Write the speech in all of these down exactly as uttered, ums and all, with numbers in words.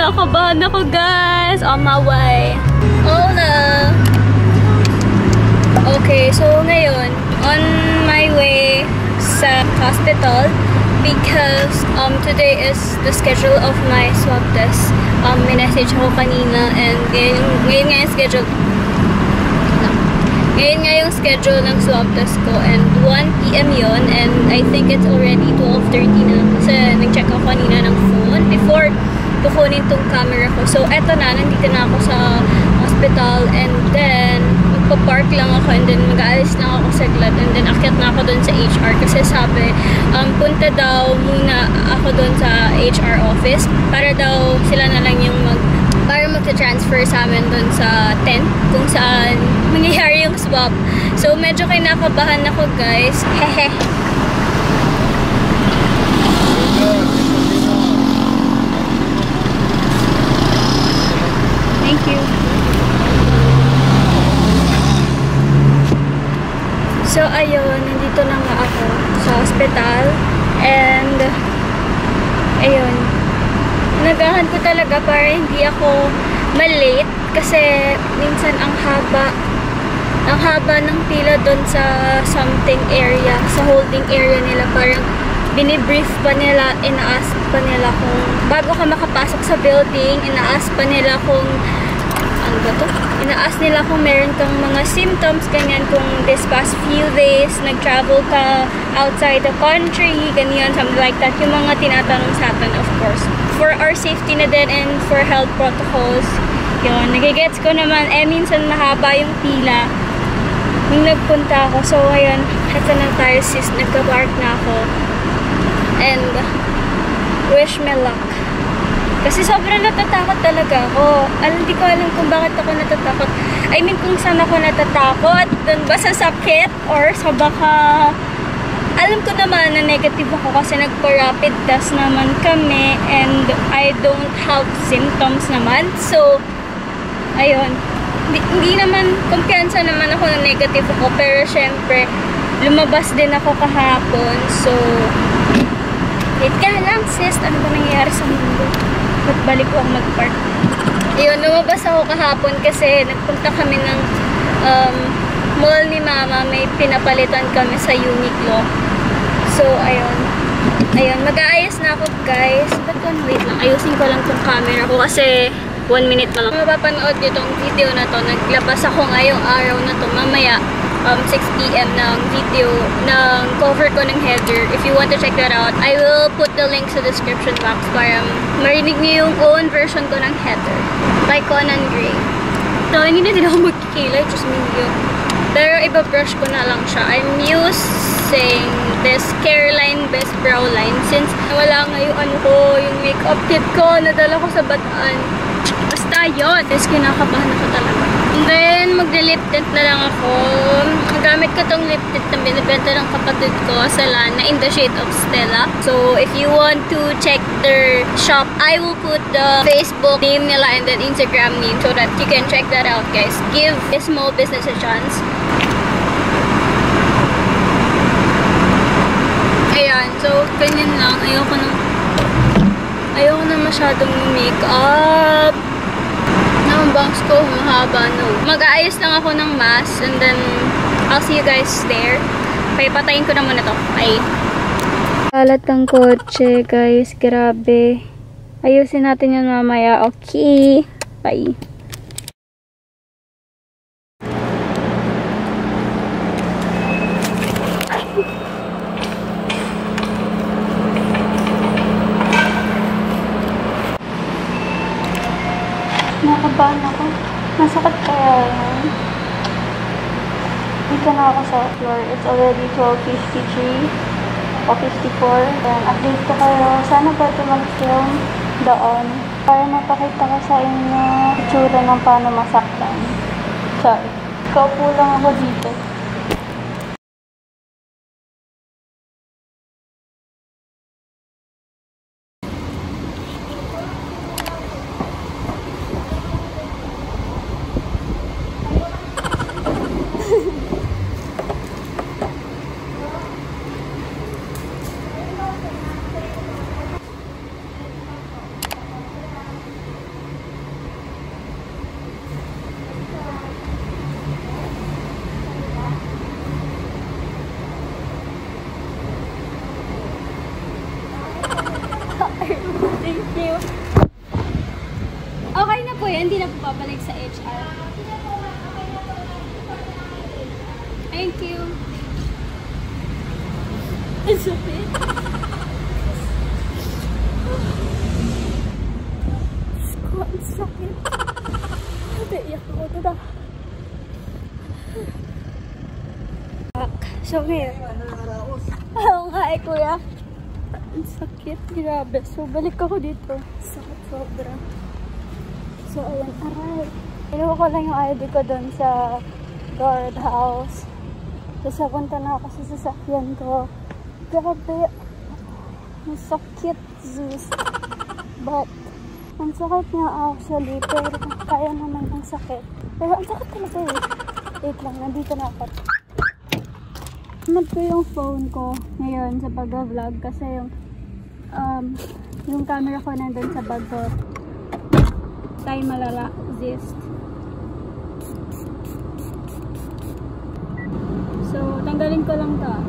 kinakabahan ako, guys. On my way. Hola! Okay, so ngayon, on my way sa hospital because um, today is the schedule of my swab test. Um, minessage ako kanina and ngayon, ngayon nga yung schedule. Ngayon nga yung schedule ng swab test ko and one P M yon and I think it's already twelve thirty na kasi nag-check ako kanina ng phone before kukunin tong camera ko. So, eto na, nandito na ako sa hospital and then magpa-park lang ako and then mag-aalis lang ako saglit and then akyat na ako dun sa H R kasi sabi, um, punta daw muna ako dun sa H R office para daw sila na lang yung mag para magta-transfer sa amin dun sa tent kung saan mangyayari yung swab. So, medyo kinakabahan ako, guys. Hehe. Thank you. So, ayun, nandito na nga ako sa hospital and ayun, nagahan ko talaga para hindi ako malate kasi minsan ang haba ang haba ng pila doon sa something area, sa holding area nila. Parang binibrief pa nila, ina-ask pa nila kung bago ka makapasok sa building, ina-ask pa nila kung ano ba to? Ina-ask nila kung meron kang mga symptoms, ganyan, kung this past few days nag-travel ka outside the country, ganyan, something like that. Yung mga tinatanong sa atin, of course. For our safety na din and for health protocols. Yun, nagigets ko naman. Eh, minsan mahaba yung pila nung nagpunta ako. So, ayun, eto na tayo sis. Nagka-park na ako. And, wish me luck. Kasi sobrang natatakot talaga ako. Alam, di ko alam kung bakit ako natatakot. I mean, kung saan ako natatakot. Doon ba sa sakit? Or sa baka... Alam ko naman na negative ako kasi nagpa-rapid test naman kami and I don't have symptoms naman. So, ayun. Hindi, hindi naman, kumpiyansa naman ako na negative ako. Pero syempre, lumabas din ako kahapon. So, wait ka lang sis. Ano ba nangyayari sa mundo? Ba't balik ko ang mag-park? Ayun, lumabas ako kahapon kasi nagpunta kami ng um, mall ni mama. May pinapalitan kami sa Uniqlo. So, ayun. Ayun, mag-aayos na ako, guys. Ba't ko, wait lang. Ayusin ko lang tong camera ko kasi one minute na lang. Mapapanood nyo tong video na to. Naglabas ako ngayong araw na to. Mamaya, um, six P M ng video, ng cover ko ng header. If you want to check that out, I will put the link sa description box para marinig nyo yung own version ko ng header. By Conan Gray. So, hindi na din ako magkikilay. Just me yun. Pero iba-brush ko na lang siya. I'm using this Careline Best Brow Line since wala nga yung ano ko, yung makeup kit ko, nadala ko sa Bataan. Basta yun. Tapos kinakabahan ako talaga. And then, magde-lip tint na lang ako. Gamit ko tong lip tint na binibenta ng kapatid ko sa Lana in the shade of Stella. So, if you want to check their shop, I will put the Facebook name nila and then Instagram name so that you can check that out, guys. Give a small business a chance. Ayan. So, ganyan lang. Ayoko na ayoko na masyadong make-up. Ang bangs ko, mahaba, no. Mag-aayos lang ako ng mask and then I'll see you guys there. Okay, patayin ko na muna to. Bye. Kalat ng kotse, guys. Grabe. Ayusin natin yan mamaya. Okay. Bye. Nakabahan ako. Masakit kaya yan. Dito na ako sa floor. It's already twelve fifty-three o fifty-four. Then, update ko kayo. Sana ba ito mag-film doon para mapakita ko sa inyo itsura ng paano masaktan. Sorry. Kaupo lang ako dito. Okay na po yan, hindi na po babalik sa H R. Thank you. It's okay. Ang sakit. Naiyak ako ito. So ngayon. Oo nga eh kuya. Ang sakit. Grabe. So balik ako dito. Sakit sobra. So ayan. Aray. Inuwa ko lang yung I D ko doon sa guardhouse. Tapos napunta na ako sa sasakyan ko. Grabe. Ang sakit. Zeus. But ang sakit niya actually, pero kaya naman ang sakit. Pero ang sakit talaga eh. Wait lang, nandito na ako. Naman ko yung phone ko ngayon sa pag-vlog kasi yung um, yung camera ko nandun sa bag ko. Tayo malala, zist. So, tanggalin ko lang to.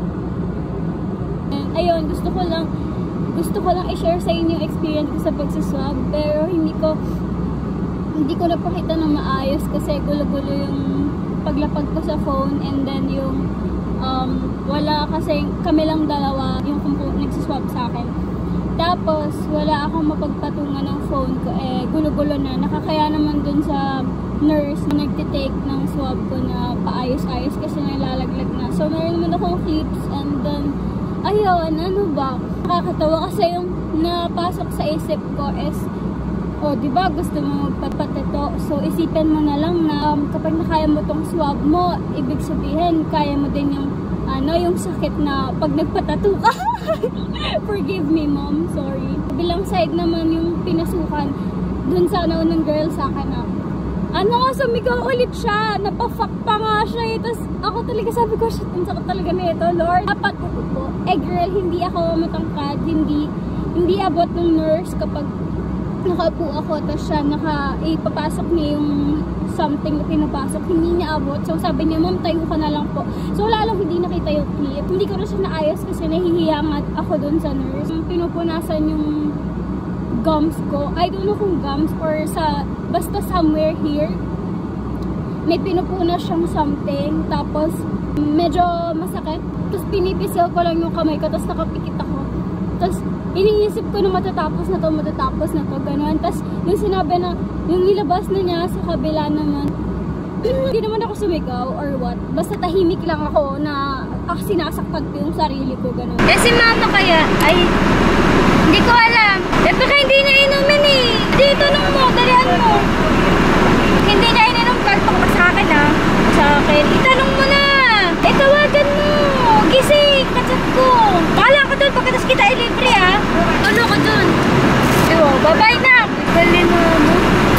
And, ayun, gusto ko lang gusto ko lang i-share sa inyo yung experience ko sa pagsiswab, pero hindi ko hindi ko napakita ng maayos kasi gulo-gulo yung paglapag ko sa phone, and then yung um, wala kasi kami lang dalawa yung nagsiswab sa akin. Tapos wala akong mapagpatungan ng phone ko, eh gulo-gulo na. Nakakaya naman dun sa nurse na nagtitake ng swab ko na paayos-ayos kasi nalalaglag na. So meron naman akong clips, and then ayun, ano ba? Nakakatawa kasi yung napasok sa isip ko is, oh, di ba gusto mo magpapateto? So, isipin mo na lang na um, kapag nakaya mo tong swab mo, ibig sabihin, kaya mo din yung, ano, yung sakit na pag nagpatato ka. Forgive me, mom. Sorry. Bilang side naman yung pinasukan dun sa naunang girl sa akin na, ano nga, sumigaw ulit siya. Napafuck pa nga siya eh. Tapos ako talaga sabi ko, shit, ang sakit talaga nito, Lord. Dapat ko po. Eh girl, hindi ako matangkad. Hindi, hindi abot ng nurse kapag nakaupo ako. Tapos siya, naka, ipapasok niya yung something na pinapasok. Hindi niya abot. So sabi niya, ma'am, tayo ka na lang po. So lalong hindi nakita yung clip. Hindi ko na siya naayos kasi nahihiya nga ako dun sa nurse. Pinupunasan yung gums ko. I don't know kung gums or sa, basta somewhere here may pinupuna siyang something, tapos medyo masakit, tapos pinipisil ko lang yung kamay ko, tapos nakapikit ako, tapos iniisip ko na matatapos na to, matatapos na to, gano'n. Tapos yung sinabi na, yung nilabas na niya sa kabila naman, hindi naman ako sumigaw or what, basta tahimik lang ako na ah, sinasaktan ko yung sarili ko, gano'n. Kasi mama kaya, ay hindi ko alam. Eh, baka hindi niya inumin eh. Dito nung mo, dalihan mo. Hindi niya ininom, karto ka sa akin ah. Sa akin. Itanong mo na. Eh, tawagan mo. Gising, kachat ko. Kala ko doon, pagkatas kita ilibre ah. Ano ka doon? Ewa, bye-bye na. Galin mo mo.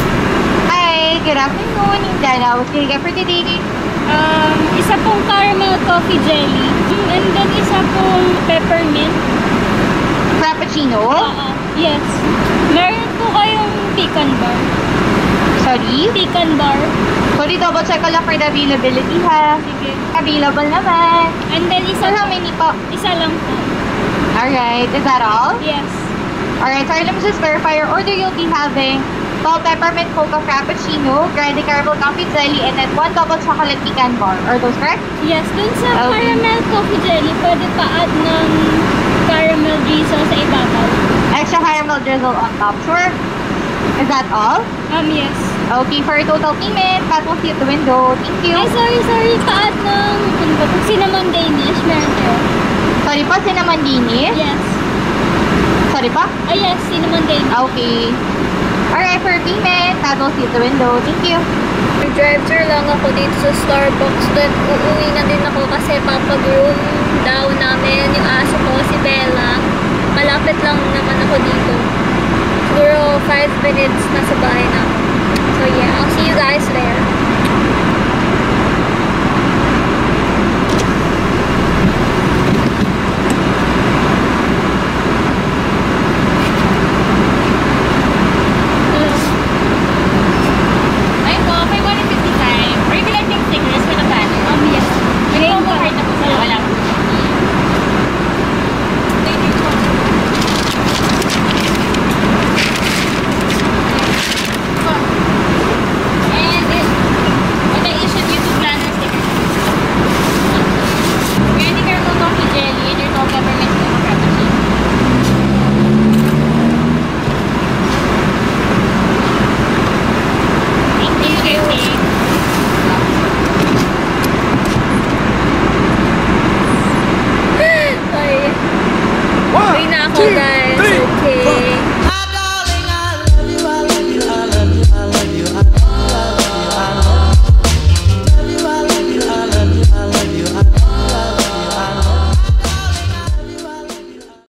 Hi, good afternoon. Indana, what can you get for today? Um, isa pong caramel coffee jelly. And then isa pong peppermint. Frappuccino? Oo. Yes. Meron po kayong pecan bar. Sorry? Pecan bar. Sorry, double check ko lang for the availability ha. Sige. Available naman. And then isa So, how many po? Isa lang po. Alright, is that all? Yes. Alright, sorry, let me just verify your order. You'll be having tall peppermint mocha frappuccino, grande caramel coffee jelly, and then one double chocolate pecan bar. Are those correct? Yes. Dun sa Okay. caramel coffee jelly, pwede pa add ng caramel drizzle sa ibabaw. Extra caramel drizzle on top. Sure? Is that all? Um, yes. Okay, for your total payment, Pat will see at the window. Thank you. Ay, sorry, sorry. Pa-add ng, ano ba, cinnamon Danish. Meron kayo. Sorry pa, cinnamon Danish? Yes. Sorry pa? Ah, yes. Cinnamon Danish. Okay. Alright, for payment, Pat will see at the window. Thank you. Drive-thru lang ako dito sa Starbucks. Then, uuwi na din ako kasi papag-room daw namin yung aso ko, si Bella. Malapit lang naman ako dito. Siguro five minutes na sa bahay na ako. So, yeah. I'll see you guys there.